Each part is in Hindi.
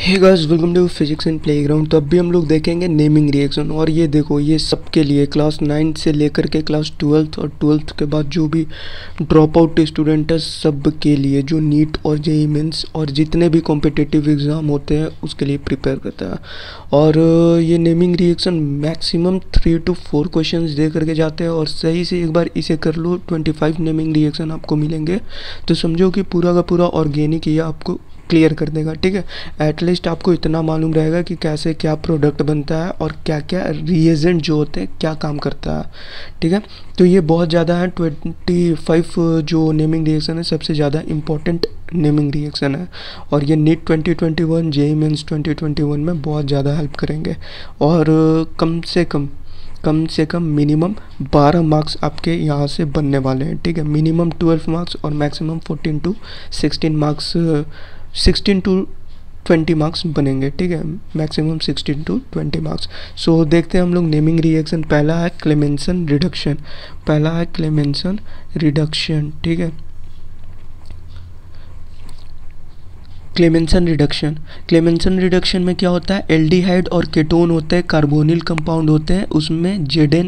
Hey guys, welcome to physics and playground. तो अभी हम लोग देखेंगे नेमिंग रिएक्शन। और ये देखो, ये सबके लिए क्लास 9 से लेकर के क्लास 12 और 12th के बाद जो भी ड्रॉप आउट स्टूडेंट है सब के लिए, जो नीट और जेई मेंस और जितने भी कॉम्पिटिटिव एग्ज़ाम होते हैं उसके लिए प्रिपेयर करता है। और ये naming reaction maximum 3 to 4 question दे करके जाते हैं। और सही से एक बार इसे कर लो, 25 नेमिंग रिएक्शन आपको मिलेंगे। तो समझो कि पूरा का पूरा ऑर्गेनिक ये आपको क्लियर कर देगा। ठीक है, एटलीस्ट आपको इतना मालूम रहेगा कि कैसे क्या प्रोडक्ट बनता है और क्या क्या रिएजेंट जो होते हैं क्या काम करता है। ठीक है, तो ये बहुत ज़्यादा है। 25 जो नेमिंग रिएक्शन है सबसे ज़्यादा इम्पोर्टेंट नेमिंग रिएक्शन है। और ये नीट 2021 जेई मेंस 2021 में बहुत ज़्यादा हेल्प करेंगे। और कम से कम मिनिमम 12 मार्क्स आपके यहाँ से बनने वाले हैं। ठीक है, मिनिमम 12 मार्क्स और maximum 14 to 16 marks, 16 to 20 marks बनेंगे। ठीक है, मैक्सिमम 16 to 20 मार्क्स। सो देखते हैं हम लोग नेमिंग रिएक्शन। पहला है क्लेमेंसन रिडक्शन। ठीक है, क्लेमेंसन रिडक्शन में क्या होता है, एल्डिहाइड और केटोन होते हैं, कार्बोनिल कंपाउंड होते हैं, उसमें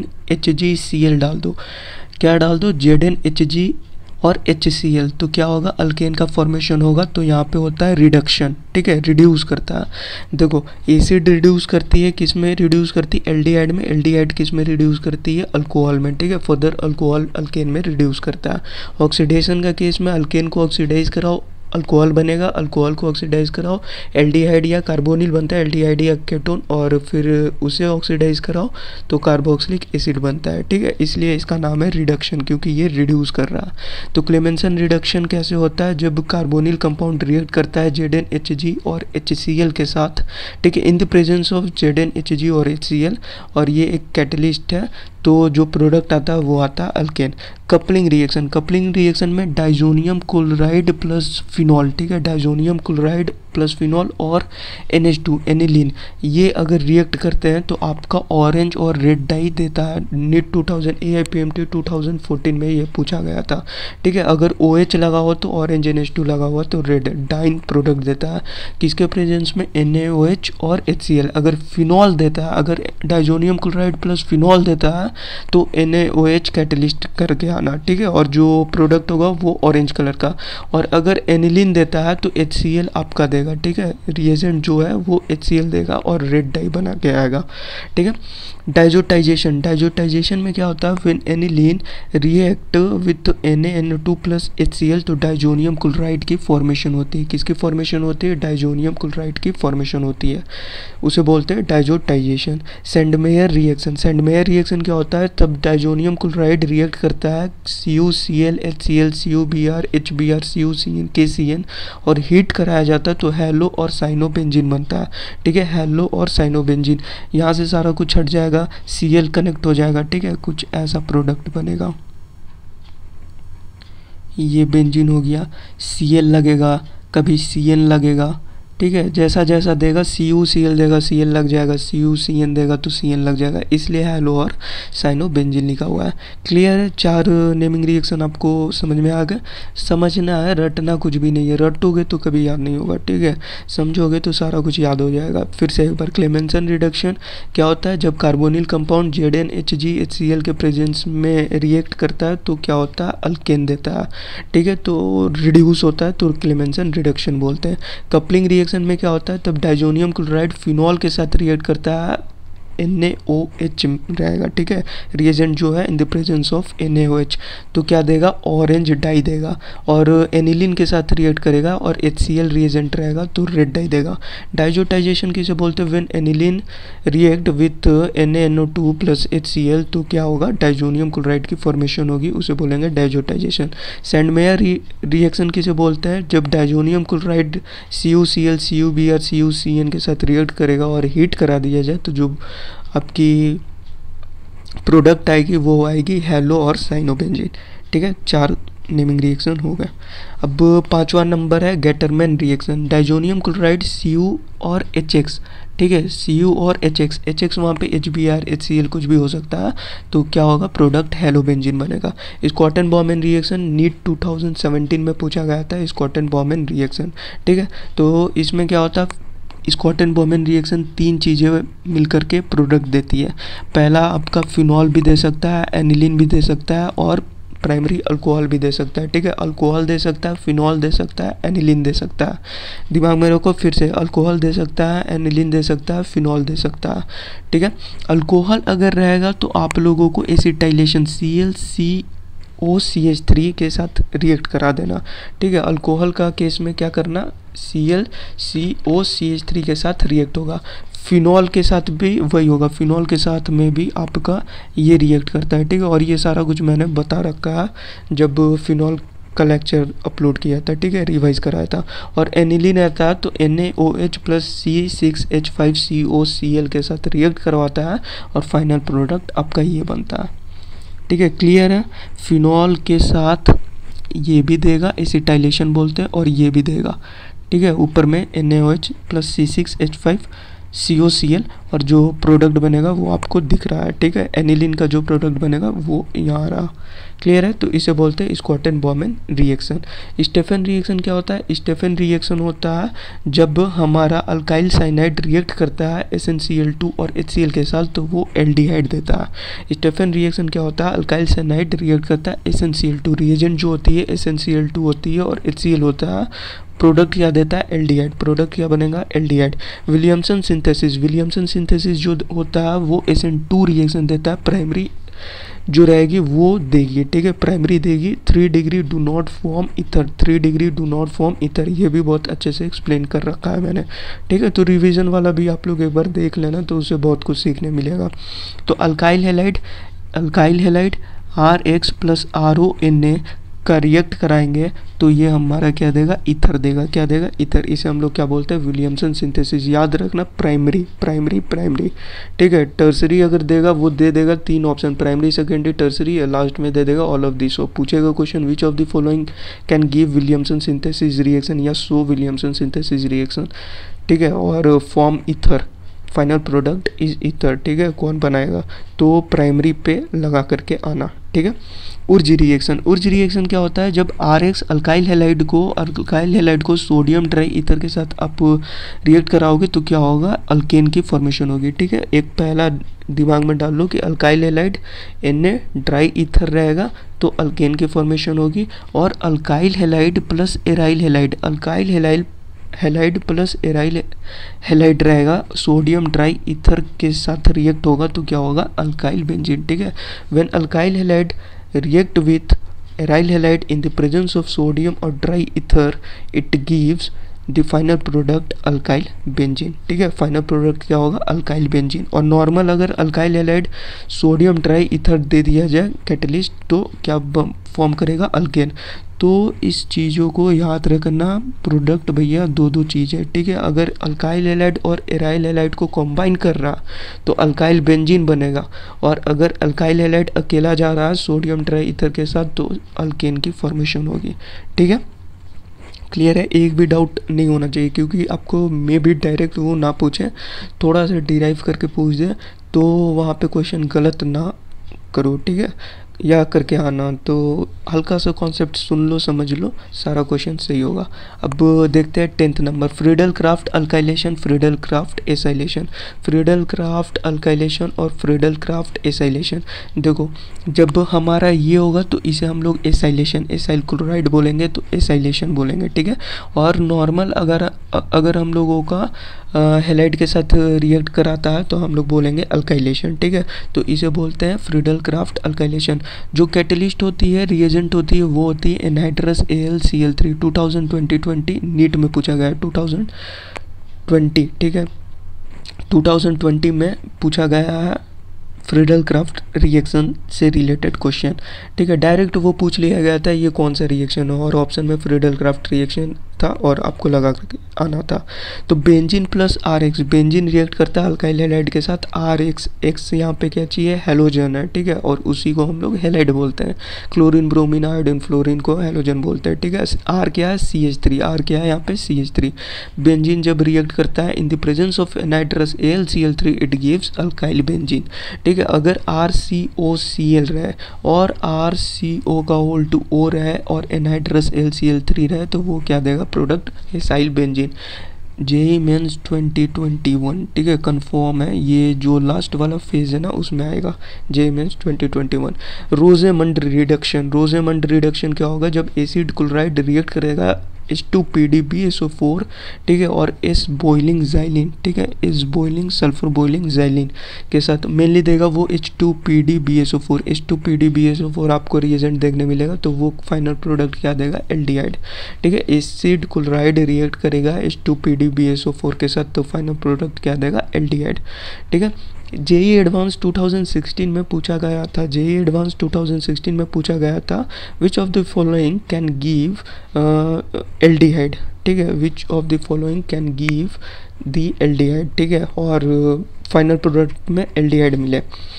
ZnHgCl डाल दो। क्या डाल दो? ZnHg और HCl। तो क्या होगा, अल्केन का फॉर्मेशन होगा। तो यहाँ पे होता है रिडक्शन। ठीक है, रिड्यूस करता है। देखो, एसिड रिड्यूस करती है, किस में रिड्यूस करती है? एल्डिहाइड में। एल्डिहाइड किस में रिड्यूस करती है? अल्कोहल में। ठीक है, फर्दर अल्कोहल अल्केन में रिड्यूस करता है। ऑक्सीडेशन का केस में अल्केन को ऑक्सीडाइज कराओ, अल्कोहल बनेगा, अल्कोहल को ऑक्सीडाइज कराओ, एल्डिहाइड या कार्बोनिल बनता है, एल्डिहाइड या केटोन, और फिर उसे ऑक्सीडाइज कराओ तो कार्बोक्सिलिक एसिड बनता है। ठीक है, इसलिए इसका नाम है रिडक्शन, क्योंकि ये रिड्यूस कर रहा है। तो क्लेमेंसन रिडक्शन कैसे होता है? जब कार्बोनिल कंपाउंड रिएक्ट करता है ZnHg और HCl के साथ। ठीक है, in the presence of ZnHg और HCl, और ये एक कैटलिस्ट है, तो जो प्रोडक्ट आता है वो आता है अल्केन। कपलिंग रिएक्शन में डाइजोनियम क्लोराइड प्लस फिनॉल। ठीक है, डाइजोनियम क्लोराइड प्लस फिनॉल और NH2 एनिलीन, ये अगर रिएक्ट करते हैं तो आपका ऑरेंज और रेड डाई देता है। नीट 2000 AIPMT 2014 में ये पूछा गया था। ठीक है, अगर OH लगा हो तो ऑरेंज, NH2 लगा हुआ तो रेड, डाइन प्रोडक्ट देता है। किसके प्रेजेंस में? NaOH और HCl। अगर फिनॉल देता है, अगर डाइजोनियम क्लोराइड प्लस फिनॉल देता है तो NaOH कैटलिस्ट करके आना। ठीक है, और जो प्रोडक्ट होगा वो ऑरेंज कलर का। और अगर एनिलीन देता है तो HCl आपका देगा। ठीक है, रिएजेंट जो है वो HCl देगा और रेड डाई बना के आएगा। ठीक है, डाइजोटाइजेशन में क्या होता है? When aniline react with NaNO2 plus HCl तो डाइजोनियम क्लोराइड की फॉर्मेशन होती है। किसकी फॉर्मेशन होती है? डाइजोनियम क्लोराइड की फॉर्मेशन होती है, उसे बोलते हैं डाइजोटाइजेशन। सेंडमेयर रिएक्शन क्या होता है? तब डाइजोनियम क्लोराइड रिएक्ट करता है CuCl HCl CuBr HBr CuCN KCN और हीट कराया जाता है तो हेलो और साइनोबेंजीन बनता है। ठीक है, हेलो और साइनोबेंजीन, यहाँ से सारा कुछ हट जाएगा, Cl कनेक्ट हो जाएगा। ठीक है, कुछ ऐसा प्रोडक्ट बनेगा। ये बेंजीन हो गया, Cl लगेगा, कभी CN लगेगा। ठीक है, जैसा जैसा देगा CuCl देगा Cl लग जाएगा, CuCN देगा तो CN लग जाएगा, इसलिए हेलो और साइनोबेंजीन लिखा हुआ है। क्लियर है? 4 नेमिंग रिएक्शन आपको समझ में आ गए। समझना है, रटना कुछ भी नहीं है। रटोगे तो कभी याद नहीं होगा। ठीक है, समझोगे तो सारा कुछ याद हो जाएगा। फिर से एक बार, क्लेमेंसन रिडक्शन क्या होता है? जब कार्बोनिल कंपाउंड ZnHg HCl के प्रेजेंस में रिएक्ट करता है तो क्या होता है? अल्केन देता है। ठीक है, तो रिड्यूस होता है तो क्लेमेंसन रिडक्शन बोलते हैं। कपलिंग रिएक्शन में क्या होता है? तब डाइजोनियम क्लोराइड फिनॉल के साथ रिएक्ट करता है, NaOH रहेगा। ठीक है, रिएजेंट जो है in the presence of NaOH तो क्या देगा? ऑरेंज डाई देगा। और एनिलीन के साथ रिएक्ट करेगा और HCl रिएजेंट रहेगा तो रेड डाई देगा। डाइजोटाइजेशन किसे बोलते हैं? When aniline react with NaNO2 plus HCl तो क्या होगा? डाइजोनियम क्लोराइड की फॉर्मेशन होगी, उसे बोलेंगे डाइजोटाइजेशन। सेंडमेयर रिएक्शन किसे बोलते हैं? जब diazonium chloride CuCl CuBr CuCN के साथ रिएक्ट करेगा और हीट करा दिया जाए तो जो आपकी प्रोडक्ट आएगी वो आएगी हेलो और साइनोबेंजीन। ठीक है, 4 नेमिंग रिएक्शन हो गए। अब 5वां नंबर है Gattermann reaction. Diazonium chloride Cu और HX। ठीक है, Cu और HX वहाँ पे HBr HCl कुछ भी हो सकता है तो क्या होगा? प्रोडक्ट हेलोबेंजीन बनेगा। स्कॉटन बॉर्मन रिएक्शन नीट 2017 में पूछा गया था, स्कॉटन बॉर्मन रिएक्शन। ठीक है, तो इसमें क्या होता है? स्कॉटन बोमेन रिएक्शन तीन चीज़ें मिलकर के प्रोडक्ट देती है। पहला आपका फिनॉल भी दे सकता है, एनिलीन भी दे सकता है और प्राइमरी अल्कोहल भी दे सकता है। ठीक है, अल्कोहल दे सकता है, फिनॉल दे सकता है, एनिलीन दे सकता है। दिमाग में रखो फिर से, अल्कोहल दे सकता है, एनिलीन दे सकता है, फिनॉल दे सकता है। ठीक है, अल्कोहल अगर रहेगा तो आप लोगों को एसिटाइलेशन ClCOCH3 के साथ रिएक्ट करा देना। ठीक है, अल्कोहल का केस में क्या करना, ClCOCH3 के साथ रिएक्ट होगा। फिनॉल के साथ भी वही होगा, फिनॉल के साथ में भी आपका ये रिएक्ट करता है। ठीक है, और ये सारा कुछ मैंने बता रखा है जब फिनॉल का लेक्चर अपलोड किया था। ठीक है, रिवाइज कराया था। और एनिलीन रहता है तो NaOH प्लस C6H5COCl के साथ रिएक्ट करवाता है और फाइनल प्रोडक्ट आपका ये बनता है। ठीक है, क्लियर है। फिनॉल के साथ ये भी देगा, एसिटाइलेशन बोलते हैं, और ये भी देगा। ठीक है, ऊपर में NaOH प्लस C6H5COCl और जो प्रोडक्ट बनेगा वो आपको दिख रहा है। ठीक है, एनिलीन का जो प्रोडक्ट बनेगा वो यहाँ रहा। क्लियर है, तो इसे बोलते हैं Schotten Baumann reaction. Stephen reaction क्या होता है, स्टेफन रिएक्शन होता है जब हमारा अल्काइल साइनाइड रिएक्ट करता है SnCl2 और HCl के साथ तो वो एल्डिहाइड देता है। स्टेफन रिएक्शन क्या होता है, अल्काइल साइनाइड रिएक्ट करता है SnCl2, रिएजेंट जो होती है SnCl2 होती है और HCl होता है, प्रोडक्ट क्या देता है, एल्डिहाइड। प्रोडक्ट क्या बनेगा, एल्डिहाइड। विलियमसन सिंथेसिस जो होता है वो SN2 रिएक्शन देता है, प्राइमरी जो रहेगी वो देगी। ठीक है, प्राइमरी देगी 3 degree do not form ether, 3 degree do not form ether, ये भी बहुत अच्छे से एक्सप्लेन कर रखा है मैंने। ठीक है, तो रिवीजन वाला भी आप लोग एक बार देख लेना तो उससे बहुत कुछ सीखने मिलेगा। तो alkyl halide RH plus RONA का रिएक्ट कराएंगे तो ये हमारा क्या देगा, ईथर देगा। क्या देगा, ईथर। इसे हम लोग क्या बोलते हैं, विलियमसन सिंथेसिस। याद रखना, प्राइमरी। ठीक है, टर्सरी अगर देगा वो दे देगा 3 ऑप्शन, प्राइमरी, सेकेंडरी, टर्सरी, या लास्ट में दे देगा ऑल ऑफ दिस। और पूछेगा question, which of the following can give Williamson synthesis reaction या शो विलियमसन सिंथेसिस रिएक्शन। ठीक है, और form ether, final product is ether. ठीक है, कौन बनाएगा, तो प्राइमरी पे लगा करके आना। ठीक है, उर्ज रिएक्शन क्या होता है, जब RH अल्काइल हैलाइड को सोडियम ट्राई ईथर के साथ आप रिएक्ट कराओगे तो क्या होगा, अल्केन की फॉर्मेशन होगी। ठीक है, एक पहला दिमाग में डाल लो कि alkyl halide Na dry ether रहेगा तो अल्केन की फॉर्मेशन होगी, और alkyl halide plus aryl halide plus aryl halide रहेगा, सोडियम ट्राई ईथर के साथ रिएक्ट होगा तो क्या होगा, अल्काइल बेंजीन। ठीक है, when alkyl halide react with aryl halide in the presence of sodium or dry ether, it gives the final product alkyl benzene। ठीक है, फाइनल प्रोडक्ट क्या होगा, अल्काइल बेंजीन। और नॉर्मल अगर alkyl halide sodium dry ether दे दिया जाए कैटलिस्ट तो क्या फॉर्म करेगा, अल्केन। तो इस चीज़ों को याद रखना, प्रोडक्ट भैया दो चीज़ है। ठीक है, अगर अल्काइल हैलाइड और एराइल हैलाइड को कंबाइन कर रहा तो अल्काइल बेंजीन बनेगा, और अगर अल्काइल हैलाइड अकेला जा रहा है सोडियम ट्राई ईथर के साथ तो अल्केन की फॉर्मेशन होगी। ठीक है, क्लियर है, एक भी डाउट नहीं होना चाहिए, क्योंकि आपको मे भी डायरेक्ट वो ना पूछे, थोड़ा सा डिराइव करके पूछ दे तो वहाँ पे क्वेश्चन गलत ना करो। ठीक है, या करके आना, तो हल्का सा कॉन्सेप्ट सुन लो, समझ लो, सारा क्वेश्चन सही होगा। अब देखते हैं 10th number, Friedel Crafts alkylation, Friedel Crafts acylation. Friedel Crafts alkylation और फ्रीडल क्राफ्ट एसाइलेशन, देखो जब हमारा ये होगा तो इसे हम लोग एसाइल क्लोराइड बोलेंगे तो एसाइलेशन बोलेंगे। ठीक है, और नॉर्मल अगर हम लोगों का हैलाइड के साथ रिएक्ट कराता है तो हम लोग बोलेंगे अल्काइलेशन। ठीक है, तो इसे बोलते हैं फ्रीडल क्राफ्ट अल्काइलेशन। जो कैटलिस्ट होती है, रिएजेंट होती है, वो होती है एनहाइड्रस AlCl3। 2020 नीट में पूछा गया है, 2020। ठीक है, 2020 में पूछा गया है फ्रीडल क्राफ्ट रिएक्शन से रिलेटेड क्वेश्चन। ठीक है, डायरेक्ट वो पूछ लिया गया था ये कौन सा रिएक्शन हो, और ऑप्शन में फ्रीडल क्राफ्ट रिएक्शन था और आपको लगा करके आना था। तो benzene plus RH, benzene react करता है अल्काइल हैलाइड के साथ RH, X यहाँ पे क्या चाहिए, हेलोजन है। ठीक है, और उसी को हम लोग हैलाइड बोलते हैं। क्लोरीन, ब्रोमीन, आयोडीन, फ्लोरीन को हेलोजन बोलते हैं। ठीक है, R क्या है, CH3, R क्या है यहाँ पे, CH3। बेंजीन जब रिएक्ट करता है in the presence of anhydrous AlCl3 it gives alkyl benzene. ठीक है, अगर RCOCl रहे और RCO का होल टू O रहे और एनहाइड्रस AlCl3 रहे तो वो क्या देगा, product acyl benzene. JEE mains 2021, ठीक है, कंफर्म है, ये जो लास्ट वाला फेज है ना उसमें आएगा JEE mains 2021। Rosenmund reduction, Rosenmund reduction क्या होगा, जब एसिड क्लोराइड रिएक्ट करेगा H2PdBSO4, ठीक है, और एस बॉइलिंग जाइलिन, ठीक है, as boiling sulphur boiling xylene के साथ मेनली देगा वो H2PdBSO4। H2PdBSO4 आपको रिएजेंट देखने मिलेगा, तो वो फाइनल प्रोडक्ट क्या देगा, एल्डिहाइड, ठीक है। एसिड क्लोराइड रिएक्ट करेगा H2PdBSO4 के साथ, तो फाइनल प्रोडक्ट क्या देगा, एल्डिहाइड, ठीक है। जेई एडवांस 2016 में पूछा गया था, जेई एडवांस 2016 में पूछा गया था, which of the following can give aldehyde, ठीक है, which of the following can give the aldehyde, ठीक है, और फाइनल प्रोडक्ट में एल्डिहाइड मिले।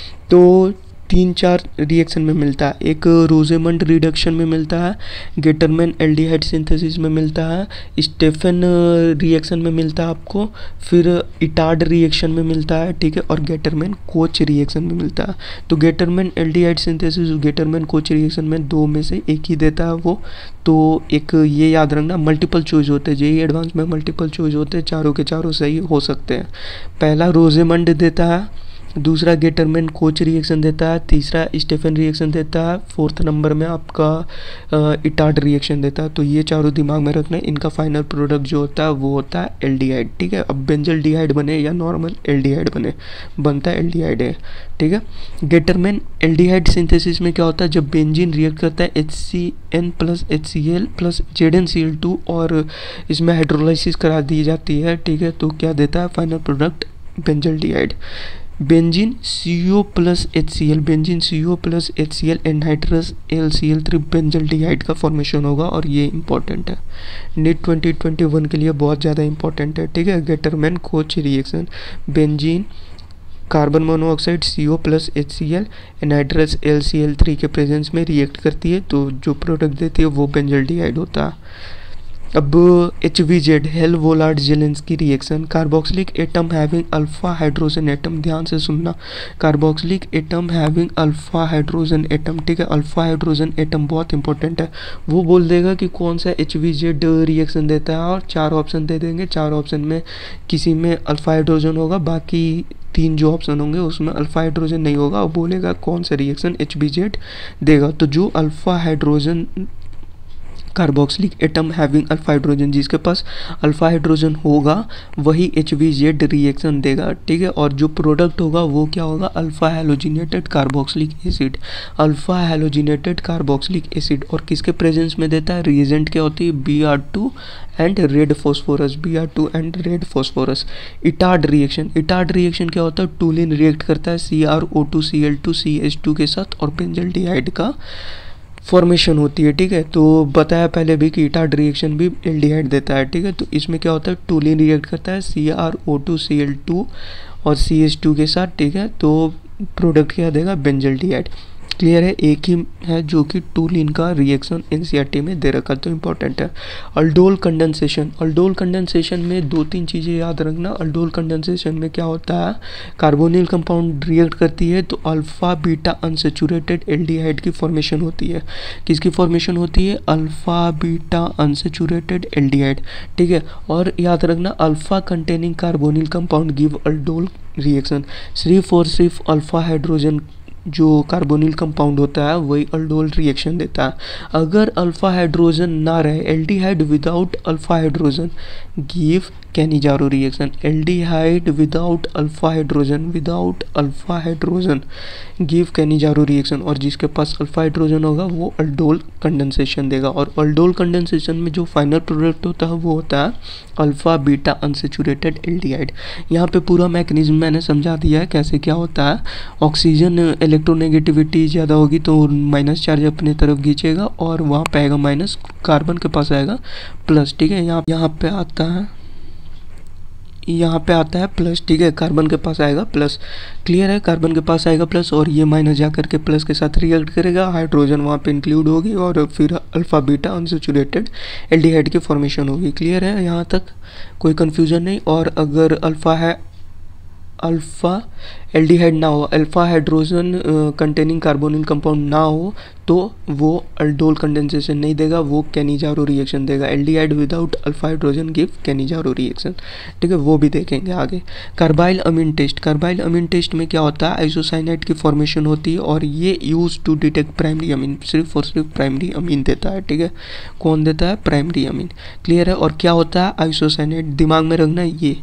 तो 3-4 रिएक्शन में मिलता है, एक रोजेमंड रिडक्शन में मिलता है, गेटरमैन एल्डिहाइड सिंथेसिस में मिलता है, स्टेफन रिएक्शन में मिलता है आपको, फिर इटार्ड रिएक्शन में मिलता है, ठीक है, और गेटरमैन कोच रिएक्शन में मिलता है। तो गेटरमैन एल्डिहाइड सिंथेसिस और गेटरमैन कोच रिएक्शन में दो में से एक ही देता है वो। तो एक ये याद रखना, मल्टीपल चॉइस होते हैं, जेई एडवांस में मल्टीपल चॉइस होते हैं, चारों के चारों सही हो सकते हैं। पहला रोजेमंड देता है, दूसरा गेटरमैन कोच रिएक्शन देता है, तीसरा स्टेफन रिएक्शन देता है, फोर्थ नंबर में आपका इटार्ड रिएक्शन देता है। तो ये चारों दिमाग में रखना है, इनका फाइनल प्रोडक्ट जो होता है वो होता है एल्डिहाइड, ठीक है। अब बेंजल्डिहाइड बने या नॉर्मल एल्डिहाइड बने, बनता है एल्डिहाइड है, ठीक है। गेटरमैन एल्डिहाइड सिंथेसिस में क्या होता है, जब बेंजीन रिएक्ट करता है HCN plus HCl plus ZnCl2 और इसमें हाइड्रोलाइसिस करा दी जाती है, ठीक है, तो क्या देता है final product, benzaldehyde. Benzene CO plus HCl, benzene CO plus HCl anhydrous LCl3 benzaldehyde का फॉर्मेशन होगा, और ये इंपॉर्टेंट है, नीट 2021 के लिए बहुत ज़्यादा इंपॉर्टेंट है, ठीक है। Gattermann Koch reaction, benzene carbon monoxide CO plus HCl anhydrous LCl3 के प्रेजेंस में रिएक्ट करती है, तो जो प्रोडक्ट देती है वो बेंजल्डिहाइड होता है। अब HVZ Hell Volhard Zelinsky reaction, carboxylic atom having alpha hydrogen atom, ध्यान से सुनना, carboxylic atom having alpha hydrogen atom, ठीक है, अल्फा हाइड्रोजन एटम बहुत इंपॉर्टेंट है। वो बोल देगा कि कौन सा HVZ रिएक्शन देता है, और 4 ऑप्शन दे देंगे, 4 ऑप्शन में किसी में अल्फा हाइड्रोजन होगा, बाकी 3 जो ऑप्शन होंगे उसमें अल्फा हाइड्रोजन नहीं होगा, और बोलेगा कौन सा रिएक्शन HVZ देगा। तो जो alpha hydrogen carboxylic atom having alpha hydrogen, जिसके पास अल्फा हाइड्रोजन होगा वही HVZ रिएक्शन देगा, ठीक है। और जो प्रोडक्ट होगा वो क्या होगा, alpha halogenated carboxylic acid, alpha halogenated carboxylic acid. और किसके प्रेजेंस में देता है, रिएजेंट क्या होती है, Br2 and red phosphorus, Br2 and red phosphorus. Etard reaction, Etard reaction क्या होता है, टूलिन रिएक्ट करता है CrO2Cl2 CH2 के साथ, और बेंजल्डिहाइड का फॉर्मेशन होती है, ठीक है। तो बताया पहले भी कि इटार्ड रिएक्शन भी एल्डिहाइड देता है, ठीक है। तो इसमें क्या होता है, टूलिन रिएक्ट करता है CrO2Cl2 और CH2 के साथ, ठीक है, तो प्रोडक्ट क्या देगा, बेंजल्डिहाइड। क्लियर है, एक ही है जो कि टूलिन का रिएक्शन NCERT में दे रखा, तो इंपॉर्टेंट है। अल्डोल कंडेंसेशन, अल्डोल कंडेंसेशन में 2-3 चीज़ें याद रखना। अल्डोल कंडेंसेशन में क्या होता है, कार्बोनिल कंपाउंड रिएक्ट करती है तो अल्फा बीटा अनसेचुरेटेड एल्डिहाइड की फॉर्मेशन होती है। किसकी फॉर्मेशन होती है, अल्फा बीटा अनसेचुरेटेड एल्डिहाइड, ठीक है। और याद रखना, alpha containing carbonyl compound give aldol reaction. सिर्फ अल्फा हाइड्रोजन जो कार्बोनिल कंपाउंड होता है वही अल्डोल रिएक्शन देता है। अगर अल्फा हाइड्रोजन ना रहे, aldehyde without alpha hydrogen give Cannizzaro reaction, aldehyde without alpha hydrogen give Cannizzaro reaction. और जिसके पास अल्फा हाइड्रोजन होगा वो अल्डोल कंडेंसेशन देगा। और अल्डोल कंडेंसेशन में जो फाइनल प्रोडक्ट होता है वो होता है अल्फा बीटा अनसेचुरेटेड एल्डिहाइड। यहाँ पे पूरा मैकेनिज्म मैंने समझा दिया है कैसे क्या होता है। ऑक्सीजन इलेक्ट्रोनेगेटिविटी ज़्यादा होगी तो माइनस चार्ज अपने तरफ खींचेगा और वहाँ पे आएगा माइनस, कार्बन के पास आएगा प्लस, ठीक है। यहाँ पे आता है प्लस, ठीक है, कार्बन के पास आएगा प्लस। क्लियर है, कार्बन के पास आएगा प्लस और ये माइनस जा करके प्लस के साथ रिएक्ट करेगा, हाइड्रोजन वहाँ पे इंक्लूड होगी और फिर अल्फा बीटा अनसेचुरेटेड एल्डिहाइड की फॉर्मेशन होगी। क्लियर है, यहाँ तक कोई कन्फ्यूजन नहीं। और अगर अल्फा है अल्फ़ा एल्डिहाइड ना हो, alpha hydrogen containing carbonyl compound ना हो, तो वो अल्डोल कंडेंसेशन नहीं देगा, वो कैनिजारो रिएक्शन देगा। Aldehyde without alpha hydrogen give Cannizzaro reaction, ठीक है, वो भी देखेंगे आगे। Carbylamine test, carbylamine test में क्या होता है, आइसोसाइनाइड की फॉर्मेशन होती है और ये use to detect primary amine, सिर्फ और सिर्फ प्राइमरी अमीन देता है, ठीक है। कौन देता है, प्राइमरी अमीन, क्लियर है। और क्या होता है आइसोसाइनाइड, दिमाग में रखना ये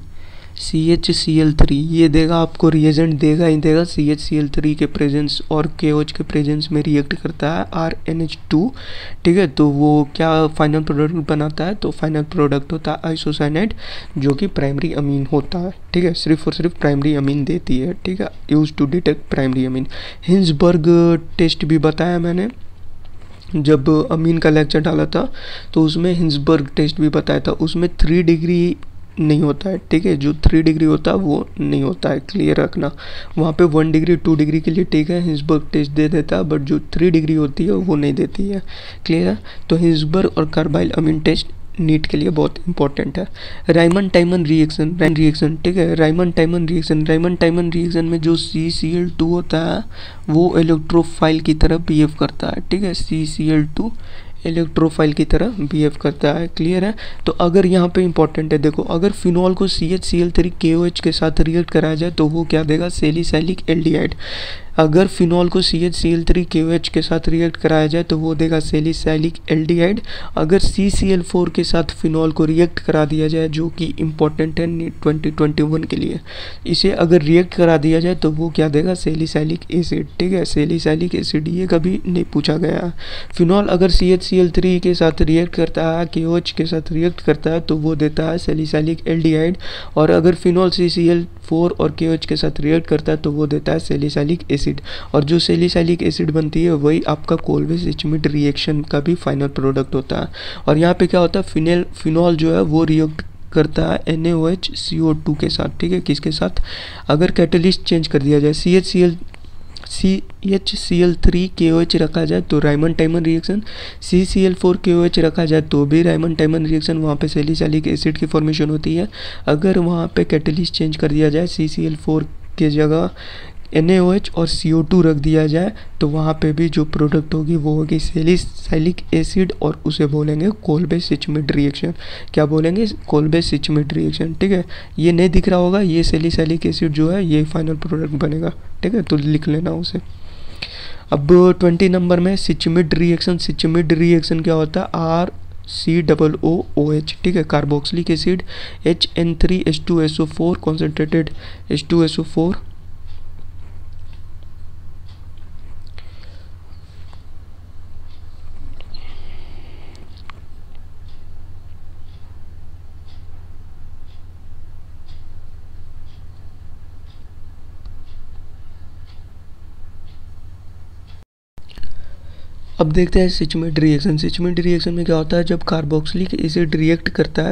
CHCl3 ये देगा आपको, रिएजेंट देगा ही देगा। CHCl3 के प्रेजेंस और KOH के प्रेजेंस में रिएक्ट करता है RNH2, ठीक है। तो वो क्या फाइनल प्रोडक्ट बनाता है, तो फाइनल प्रोडक्ट होता है आइसोसाइनाइड, जो कि प्राइमरी अमीन होता है, ठीक है, सिर्फ और सिर्फ प्राइमरी अमीन देती है, ठीक है, use to detect primary amine. Hinsberg test भी बताया मैंने जब अमीन का लेक्चर डाला था, तो उसमें हिंसबर्ग टेस्ट भी बताया था। उसमें 3 डिग्री नहीं होता है, ठीक है, जो 3 डिग्री होता है वो नहीं होता है, क्लियर रखना। वहाँ पे 1 डिग्री 2 डिग्री के लिए ठीक है हिंसबर्ग टेस्ट दे देता है, बट जो 3 डिग्री होती है वो नहीं देती है, क्लियर है। तो हिंसबर्ग और कार्बाइल अमीन टेस्ट नीट के लिए बहुत इंपॉर्टेंट है। राइमन टाइमन रिएक्शन, ठीक है, राइमन टाइमन रिएक्शन में जो CCl2 होता है वो इलेक्ट्रोफाइल की तरह बिहेव करता है, ठीक है, CCl2 इलेक्ट्रोफाइल की तरह बिहेव करता है, क्लियर है। तो अगर यहाँ पे इंपॉर्टेंट है, देखो अगर फिनॉल को CHCl3 KOH के साथ रिएक्ट कराया जाए तो वो क्या देगा, सैलिसाइलिक एल्डिहाइड। अगर फिनॉल को CHCl3 KOH के साथ रिएक्ट कराया जाए तो वो देगा सैलिसाइलिक एल्डिहाइड। अगर CCl4 के साथ फिनॉल को रिएक्ट करा दिया जाए, जो कि इम्पोर्टेंट है 2021 के लिए, इसे अगर रिएक्ट करा दिया जाए तो वो क्या देगा, सैलिसाइलिक एसिड, ठीक है, सैलिसाइलिक एसिड, ये कभी नहीं पूछा गया है। फिनॉल अगर CHCl3 के साथ रिएक्ट करता है, KOH के साथ रिएक्ट करता है, तो वो देता है सैलिसाइलिक एल्डिहाइड। और अगर फिनॉल CCl4 और KOH के साथ रिएक्ट करता है तो वो देता है सैलिसाइलिक एसिड। और जो सैलिसाइलिक एसिड बनती है वही आपका कोलवे इचमिट रिएक्शन का भी फाइनल प्रोडक्ट होता है। और यहाँ पे क्या होता है, फिनॉल जो है वो रिएक्ट करता है NaOH CO2 के साथ, ठीक है, किसके साथ, अगर कैटलिस्ट चेंज कर दिया जाए, CHCl3 KOH रखा जाए तो राइमन टाइमन रिएक्शन, CCl4 KOH रखा जाए तो भी राइमन टाइमन रिएक्शन, वहाँ पे सैलिसाइलिक एसिड की फॉर्मेशन होती है। अगर वहाँ पे कैटलिस्ट चेंज कर दिया जाए, CCl4 के जगह NaOH और CO2 रख दिया जाए, तो वहाँ पे भी जो प्रोडक्ट होगी वो होगी सैलिसाइलिक एसिड, और उसे बोलेंगे कोलबे इचमिट रिएक्शन। क्या बोलेंगे, कोलबे इचमिट रिएक्शन, ठीक है। ये नहीं दिख रहा होगा, ये सैलिसाइलिक एसिड जो है ये फाइनल प्रोडक्ट बनेगा, ठीक है, तो लिख लेना उसे। अब 20 नंबर में सिचमिड रिएक्शन क्या होता है, RCOOH, ठीक है, carboxylic acid HN3H2SO4 concentrated H2SO4, अब देखते हैं सिचमिड रिएक्शन में क्या होता है, जब कार्बोक्सिलिक एसिड रिएक्ट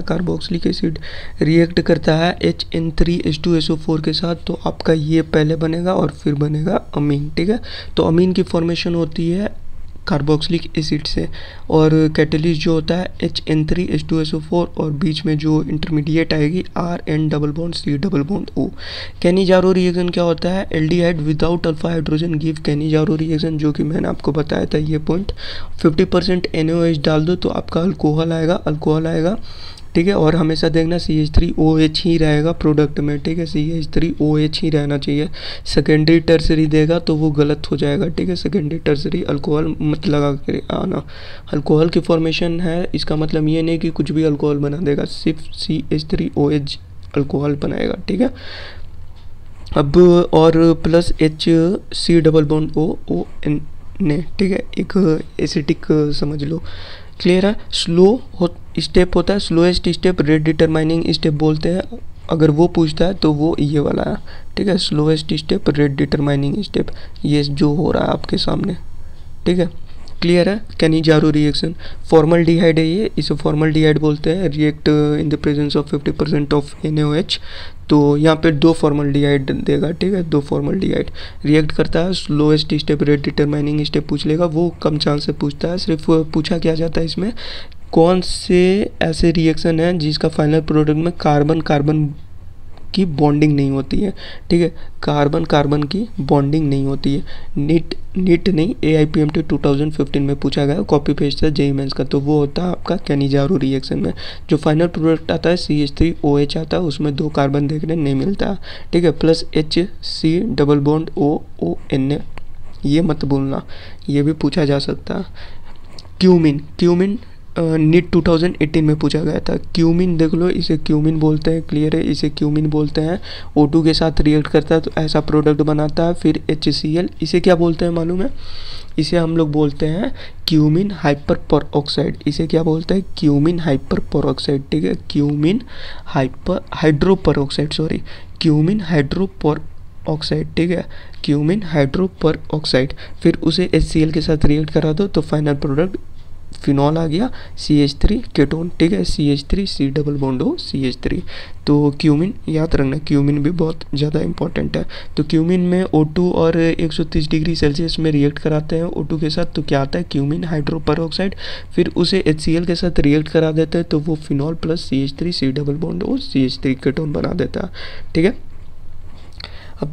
करता है HN3H2SO4 के साथ, तो आपका ये पहले बनेगा और फिर बनेगा अमीन, ठीक है। तो अमीन की फॉर्मेशन होती है कार्बोक्सिलिक एसिड से, और कैटलिस्ट जो होता है HN3H2SO4, और बीच में जो इंटरमीडिएट आएगी RN double bond C double bond O। Cannizzaro reaction क्या होता है, aldehyde without alpha hydrogen give Cannizzaro reaction, जो कि मैंने आपको बताया था ये पॉइंट। 50% NaOH डाल दो तो आपका अल्कोहल आएगा, ठीक है। और हमेशा देखना CH3OH ही रहेगा प्रोडक्ट में, ठीक है, CH3OH ही रहना चाहिए। सेकेंडरी टर्सरी देगा तो वो गलत हो जाएगा, ठीक है, सेकेंडरी टर्सरी अल्कोहल मत लगा के आना। अल्कोहल की फॉर्मेशन है, इसका मतलब ये नहीं कि कुछ भी अल्कोहल बना देगा, सिर्फ CH3OH अल्कोहल बनाएगा, ठीक है। अब और plus HC double bond ON, ठीक है, एक एसिटिक समझ लो, क्लियर है। स्टेप होता है, slowest step rate determining step बोलते हैं, अगर वो पूछता है तो वो ये वाला है, ठीक है, slowest step rate determining step, ये जो हो रहा है आपके सामने, ठीक है, क्लियर है। कैनिजारो रिएक्शन फॉर्मल्डिहाइड है ये, इसे फॉर्मल्डिहाइड बोलते हैं, react in the presence of 50% of NaOH। तो यहाँ पे 2 फॉर्मल्डिहाइड देगा, ठीक है, 2 फॉर्मल्डिहाइड रिएक्ट करता है। Slowest step rate determining step पूछ लेगा, वो कम चांस से पूछता है। सिर्फ पूछा क्या जाता है इसमें, कौन से ऐसे रिएक्शन हैं जिसका फाइनल प्रोडक्ट में कार्बन कार्बन की बॉन्डिंग नहीं होती है, ठीक है, कार्बन कार्बन की बॉन्डिंग नहीं होती है। नीट नहीं, AIPMT 2015 में पूछा गया, कॉपी पेस्ट है जेईई मेंस का, तो वो होता है आपका कैनिजारो रिएक्शन में जो फाइनल प्रोडक्ट आता है CH3OH आता है, उसमें 2 कार्बन देखने नहीं मिलता, ठीक है, plus HC double bond OONA, ये मत भूलना, ये भी पूछा जा सकता है। क्यूमिन नीट 2018 में पूछा गया था। क्यूमिन देख लो, इसे क्यूमिन बोलते हैं, क्लियर है, इसे क्यूमिन बोलते हैं। O2 के साथ रिएक्ट करता है तो ऐसा प्रोडक्ट बनाता है। फिर HCl, इसे क्या बोलते हैं मालूम है? इसे हम लोग बोलते हैं क्यूमिन हाइपर परऑक्साइड। इसे क्या बोलते हैं? क्यूमिन हाइपर परऑक्साइड, ठीक है, cumene hydro peroxide, sorry, cumene hydro oxide, ठीक है, क्यूमिन हाइड्रो पर ऑक्साइड। फिर उसे HCl के साथ रिएक्ट करा दो तो फाइनल प्रोडक्ट फिनॉल आ गया, CH3 केटोन, ठीक है, CH3C double bond O CH3। तो क्यूमिन याद रखना, क्यूमिन भी बहुत ज़्यादा इंपॉर्टेंट है। तो क्यूमिन में O2 और 130 डिग्री सेल्सियस में रिएक्ट कराते हैं O2 के साथ, तो क्या आता है? Cumene hydro peroxide. फिर उसे HCl के साथ रिएक्ट करा देते हैं तो वो phenol plus CH3C double bond O CH3 ketone बना देता है, ठीक है। अब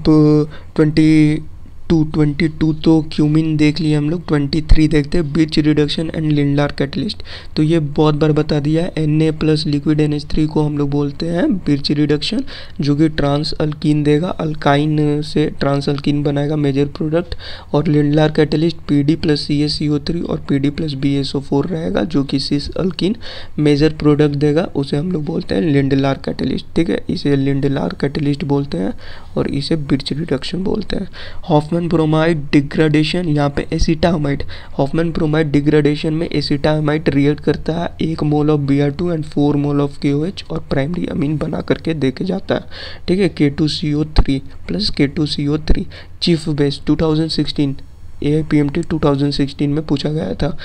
22 तो क्यूमिन देख लिया हम लोग। 23 देखते हैं, Birch reduction and Lindlar catalyst. तो ये बहुत बार बता दिया है, Na प्लस लिक्विड NH3 को हम लोग बोलते हैं बिर्च रिडक्शन, जो कि ट्रांस अल्कीन देगा, अल्काइन से ट्रांस अल्कीन बनाएगा मेजर प्रोडक्ट। और Lindlar catalyst PD plus CaCO3 और PD प्लस BSO4 रहेगा, जो कि सिस अल्कीन मेजर प्रोडक्ट देगा, उसे हम लोग बोलते हैं लिंडलार कैटलिस्ट, ठीक है, इसे लिंडलार कैटलिस्ट बोलते हैं और इसे बिर्च रिडक्शन बोलते हैं। हॉफमैन ब्रोमाइड डिग्रेडेशन, यहाँ पे एसिटामाइड, हॉफमैन ब्रोमाइड डिग्रेडेशन में एसिटामाइड रिएक्ट करता है 1 mole of Br2 and 4 mole of KOH और प्राइमरी अमीन बना करके देके जाता है, ठीक है, K2CO3 plus K2CO3। Chief base 2016 AIPMT 2016 में पूछा गया था।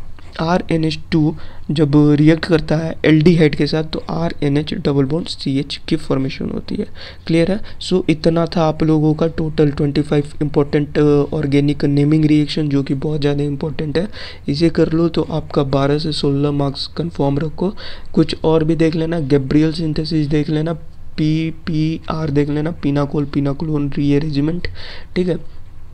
RNH2 जब रिएक्ट करता है एल्डिहाइड के साथ तो RNH डबल बॉन्ड CH की फॉर्मेशन होती है, क्लियर है। सो इतना था आप लोगों का total 25 important organic naming reaction, जो कि बहुत ज़्यादा इंपॉर्टेंट है। इसे कर लो तो आपका 12 से 16 मार्क्स कंफर्म रखो। कुछ और भी देख लेना, गैब्रियल सिंथेसिस देख लेना, PPR देख लेना, पिनाकोल पिनाकोलोन रीअरेंजमेंट, ठीक है।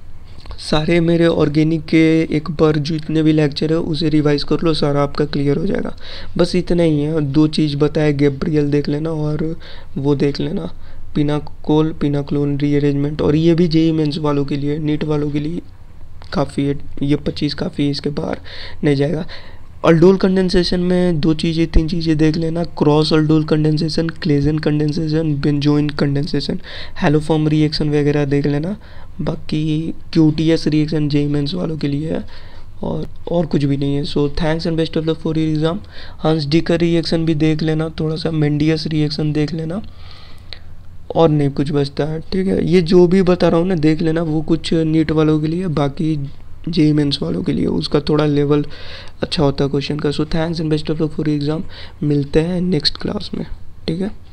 सारे मेरे ऑर्गेनिक के एक बार जितने भी लेक्चर है उसे रिवाइज कर लो, सारा आपका क्लियर हो जाएगा। बस इतना ही है, 2 चीज़ बताए, गैब्रियल देख लेना और वो देख लेना पिनाकोल पिनाकोलोन रीअरेंजमेंट। और ये भी जेईई मेंस वालों के लिए, नीट वालों के लिए काफ़ी है, ये 25 काफ़ी है, इसके बाहर नहीं जाएगा। अल्डोल कंडेंसेशन में 2 चीज़ें 3 चीज़ें देख लेना, cross aldol condensation, Claisen condensation, benzoin condensation, haloform reaction वगैरह देख लेना। बाकी QTS रिएक्शन जेईई मेंस वालों के लिए है और कुछ भी नहीं है। So thanks and best of luck for your exam. Hunsdiecker reaction भी देख लेना, थोड़ा सा मेंडियस रिएक्शन देख लेना, और नहीं कुछ बचता है, ठीक है। ये जो भी बता रहा हूँ ना देख लेना, वो कुछ नीट वालों के लिए, बाकी जेईई मेंस वालों के लिए उसका थोड़ा लेवल अच्छा होता है क्वेश्चन का। So thanks and best of luck for exam. मिलते हैं नेक्स्ट क्लास में, ठीक है।